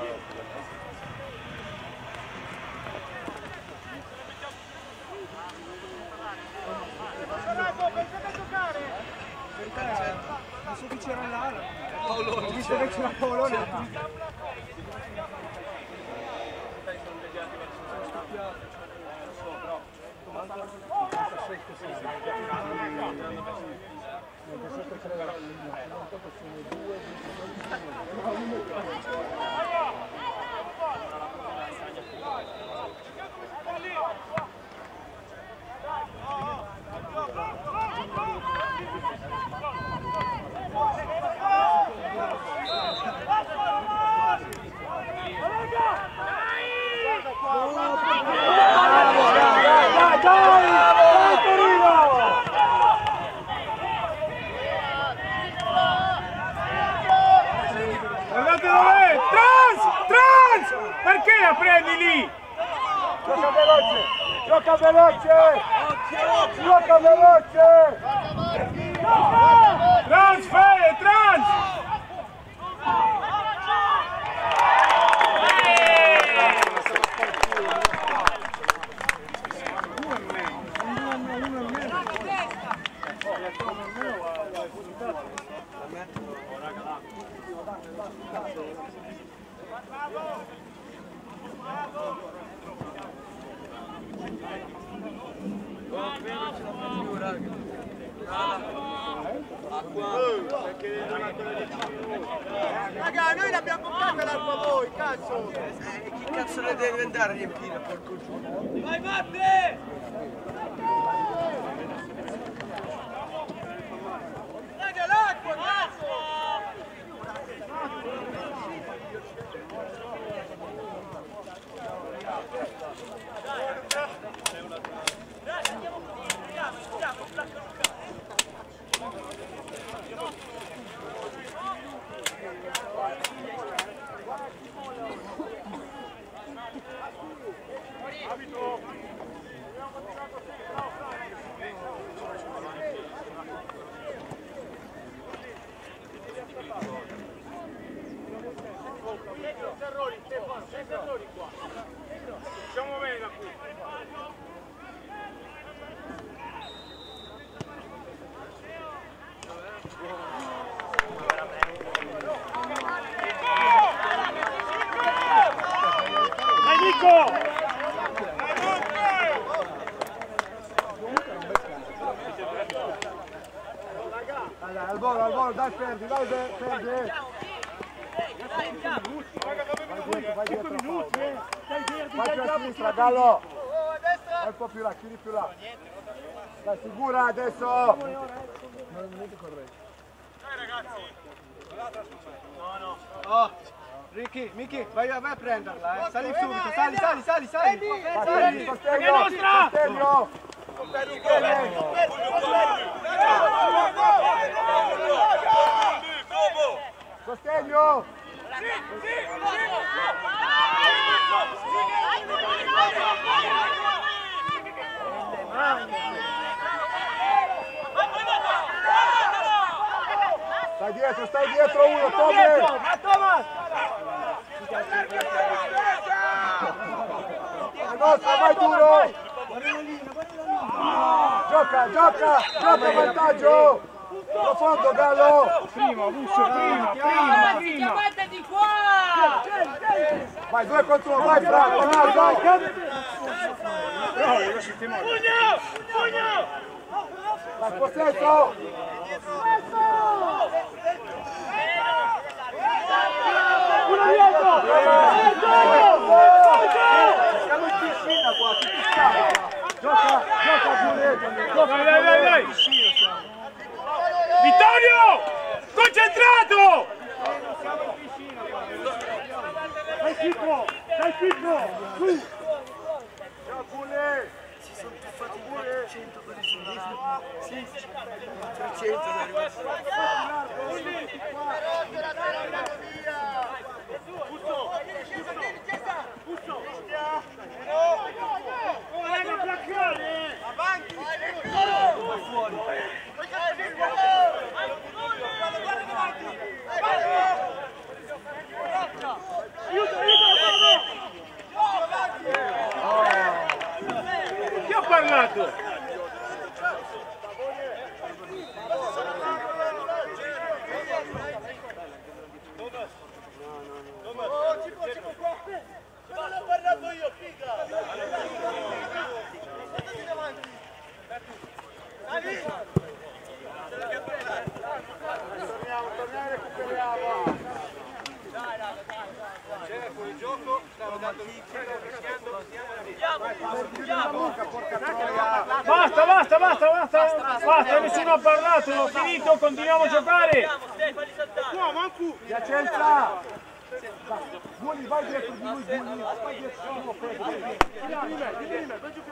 Speaker 5: Non so chi c'era là.
Speaker 2: Paolone. Ho visto che c'era Paolone.
Speaker 1: Guardate dov'è! Trans! Perché la prendi lì?
Speaker 2: Gioca veloce! Gioca veloce! Gioca veloce!
Speaker 1: Trans, Fede, trans!
Speaker 3: Raga, noi l'abbiamo comprata l'acqua a voi, cazzo! Chi cazzo ne deve andare a riempire, porco giù? Vai, Matte!
Speaker 6: Facciamo bene da qui. Dai Nico!
Speaker 2: Dai, al volo, dai, perdi. Vai dietro, vai più a sinistra, Gallo. Vai un po' più là, chiudi più là. Dai, sicura adesso.
Speaker 6: Dai ragazzi.
Speaker 3: Oh, Ricky, Miki, vai a prenderla, eh. Sali subito, sali.
Speaker 2: Sostegno. Sostegno. Stai dietro uno,
Speaker 4: Thomas!
Speaker 2: È nostra, vai duro! Gioca, vantaggio! Profondo, Gallo!
Speaker 6: Prima, Busso, prima!
Speaker 4: Chiamate di qua!
Speaker 2: Vai, 2 contro 1, vai Franco, vai!
Speaker 6: No, lo sentiamo. Pugno!
Speaker 2: Vai, possesso!
Speaker 4: Uno dietro!
Speaker 2: Siamo in piscina qua, Gioca, Giulietto!
Speaker 6: Dai! Vittorio! Concentrato!
Speaker 4: Dai Pippo! Su!
Speaker 2: Ciao Giulietto!
Speaker 3: Si sono tuffati il 400 per risolvere. Sì, 300 da arrivare.
Speaker 6: Chi ha parlato?
Speaker 2: Torniamo e recuperiamo!
Speaker 3: C'era fuori gioco, stavo dando il
Speaker 6: Basta, nessuno ha parlato, ho finito, continuiamo a giocare!
Speaker 2: Piacenza! Gulli, vai dietro di lui, Gulli! Vai dietro di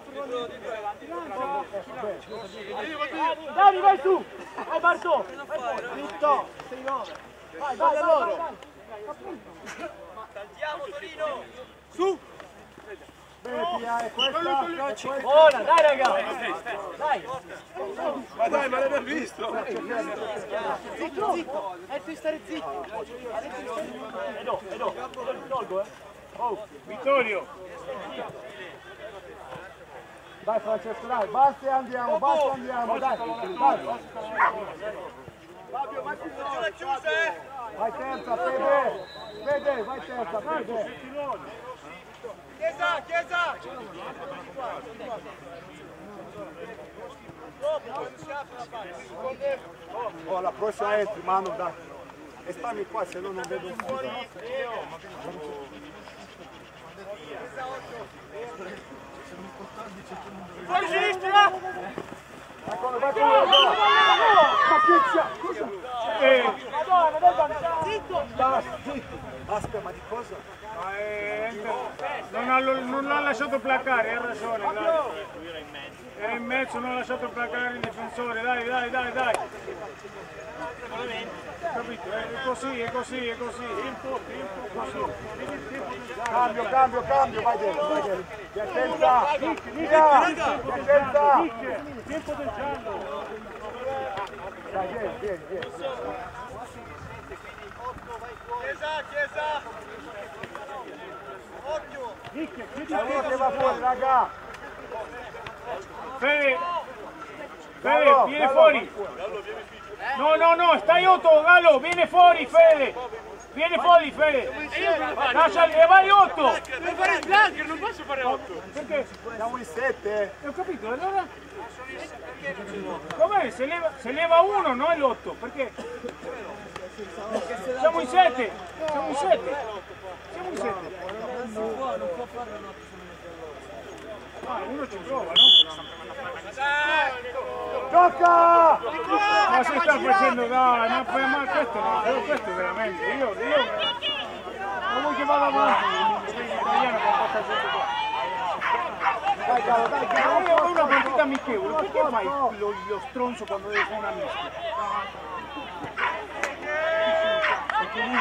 Speaker 2: lui,
Speaker 4: Dani, vai su! Vai Barto! Dritto! 6-9! Vai loro!
Speaker 3: Saltiamo Torino!
Speaker 2: Su! Bene, Pia, è questa!
Speaker 4: Buona, dai raga! Dai!
Speaker 6: Ma dai, ma l'abbiamo visto!
Speaker 4: Zitto! Devi stare zitto! Edo, tolgo, Oh!
Speaker 6: Vittorio!
Speaker 2: Dai Francesco, dai, basta e andiamo, dai! Fabio, vai più veloce! Vai terza, Fede, vai terza, Fede! Chiesa! Oh, la prossima entri, Manu, dai! E stammi qua, se no non vedo un fuori!
Speaker 4: Fuori sinistra!
Speaker 2: Vai con Madonna, dai, zitto! Aspetta, ma di cosa?
Speaker 6: Non l'ha lasciato placare, ha ragione, dai. Era in mezzo, non ha lasciato placare il difensore, dai. Capito? È così.
Speaker 2: Cambio, vai dentro. Piacenza!
Speaker 6: Tempo del giallo.
Speaker 2: Dai, vieni.
Speaker 3: Chiesa! Occhio!
Speaker 2: C'è uno che va fuori, raga!
Speaker 6: Fede, vieni fuori! No, stai 8, Gallo, vieni fuori, Fede! Lasciali, vai 8!
Speaker 1: Devo fare il flanker, non posso fare 8!
Speaker 6: Perché?
Speaker 2: Siamo in 7!
Speaker 6: Ho capito, allora? Com'è? Se leva 1, non è l'8, perché? Siamo in 7! Uno ci prova, no?
Speaker 2: Gioca!
Speaker 6: Ma si sta facendo, dai, ma questo veramente, io non vuoi che vada avanti, l'italiano che fa gente qua.
Speaker 2: Dai, Gallo,
Speaker 6: È una partita amichevole, perché fai lo stronzo quando devi fare una mischia? Perché lui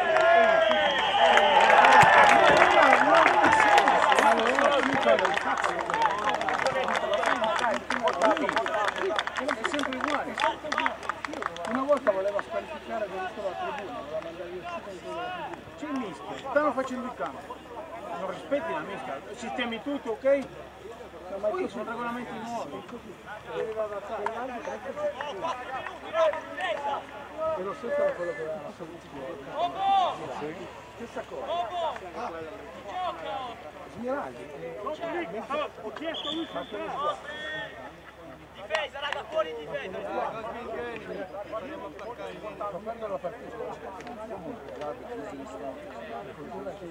Speaker 6: è sempre uguale. Una volta voleva squalificare addirittura la tribuna, voleva mandare via c'è il mischio, stanno facendo il campo. Non rispetti la mischia, sistemi tutto, ok? Poi sono regolamenti nuovi.
Speaker 5: E lo stesso era quello che aveva la soluzione. Stessa cosa. Smiragli.
Speaker 6: Ho chiesto a lui
Speaker 3: Difesa, raga, fuori difesa!
Speaker 5: Sto prendendo la partita. Comunque, l'arbitro esiste. La cultura che...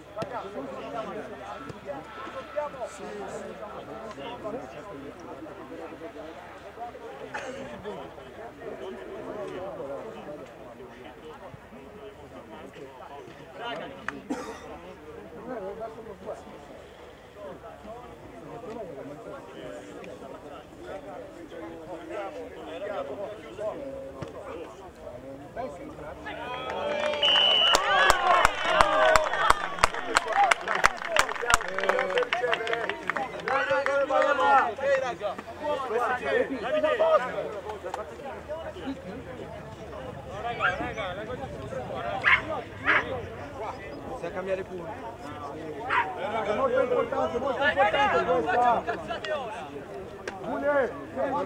Speaker 5: Bisogna cambiare punti.
Speaker 2: È molto importante questa! Mule,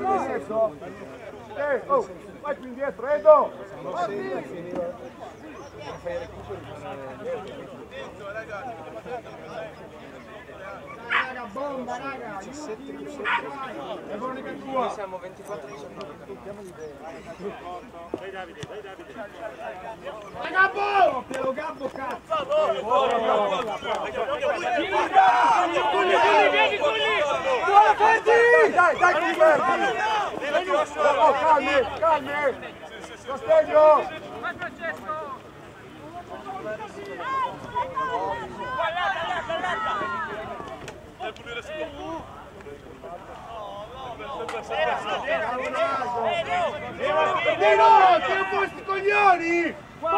Speaker 2: vai più indietro, Edo!
Speaker 5: Sono 6 finiva. Fai il recupero.
Speaker 2: Raga, bomba, raga!
Speaker 5: 17 più 7.
Speaker 2: È buona tua!
Speaker 5: Noi siamo 24-19. Contiamo di bene.
Speaker 1: Dai Davide.
Speaker 2: Gabbo! Piero Gabbo, cazzo!
Speaker 1: Vieni,
Speaker 2: Buona Ferdi! Dai, calmi! Sostegno! Dino, tira fuori sti coglioni!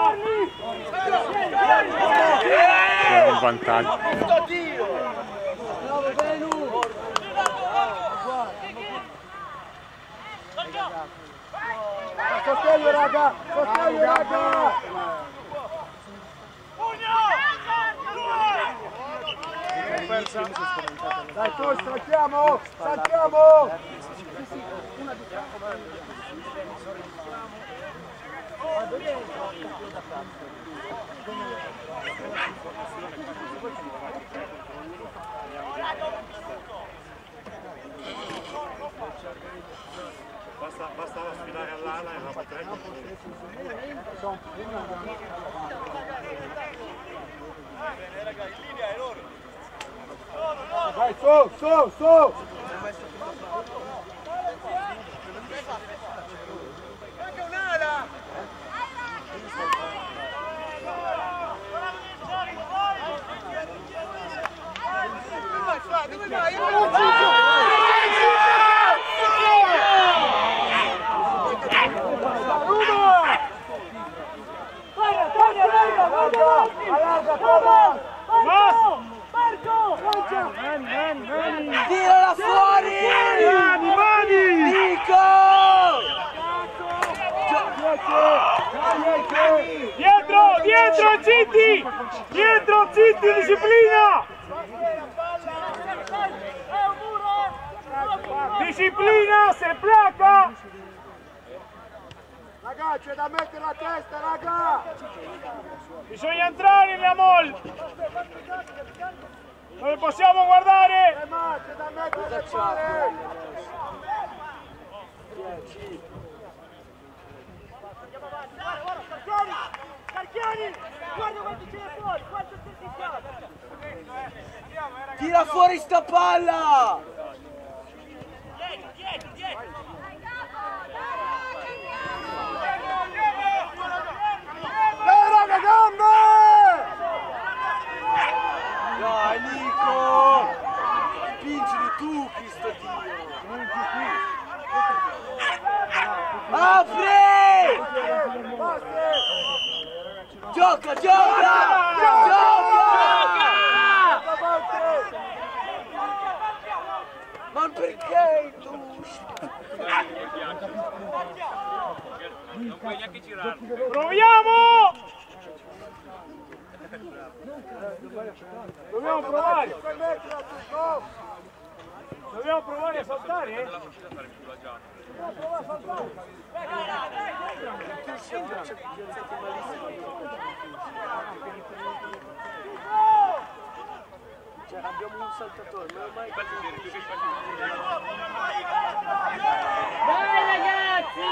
Speaker 7: Siamo in vantaggio.
Speaker 3: Bravo, Belu!
Speaker 2: Sostegno, raga! Dai, tu, saltiamo!
Speaker 1: Bastava sfidare all'ala e la potremmo.
Speaker 3: Raga, in linea è loro!
Speaker 2: Dai, su!
Speaker 3: Anche un'ala! Tirala fuori! Nico!
Speaker 1: Dietro, zitti! Dietro, zitti, disciplina! Disciplina, se placa!
Speaker 2: Raga, c'è da mettere la testa, raga!
Speaker 1: Bisogna entrare nella mall! Non possiamo guardare!
Speaker 2: C'è da mettere le palle!
Speaker 4: Carchiani! Guarda quanto c'è fuori! Quanto siamo!
Speaker 3: Tira fuori sta palla!
Speaker 2: Raga, gambe!
Speaker 3: Dai Nico! Spingili tu, Cristo Dio! Apri! Gioca, gioca! Gioca! Ma perché tu?
Speaker 8: Non puoi neanche girare.
Speaker 1: Proviamo! Dobbiamo provare! Dobbiamo provare a saltare, eh? Dobbiamo provare a saltare!
Speaker 3: Cioè, abbiamo un saltatore, non è mai...
Speaker 4: Vai ragazzi!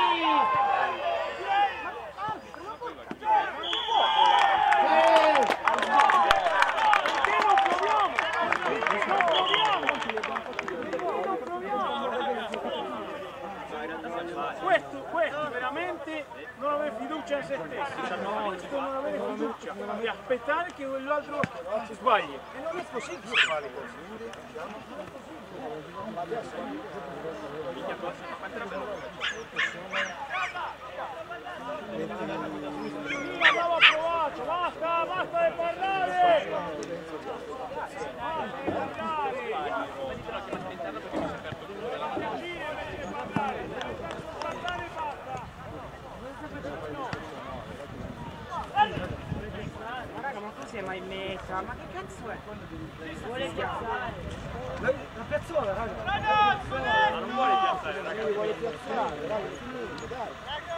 Speaker 1: Questo veramente non avere fiducia in se stesso, questo non avere fiducia e aspettare che l'altro si sbagli. E non è possibile fare così. Bravo a provarci, basta di parlare!
Speaker 4: Raga, ma tu sei mai messa? Ma che cazzo è? Vuole piazzare? La piazzola, raga!
Speaker 8: Ma non vuole piazzare, ragazzi.
Speaker 5: Vuole piazzare, dai, dai.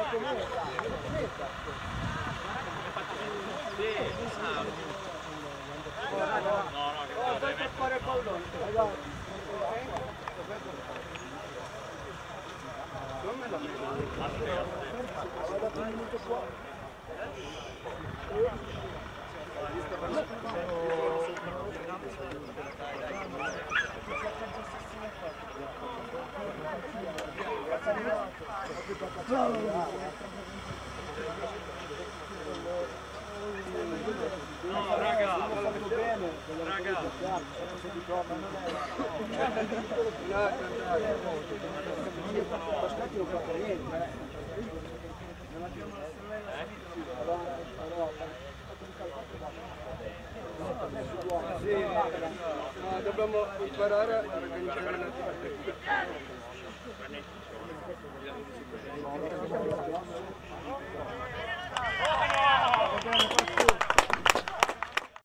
Speaker 8: No, raga,
Speaker 3: No, dobbiamo imparare a organizzare la vita.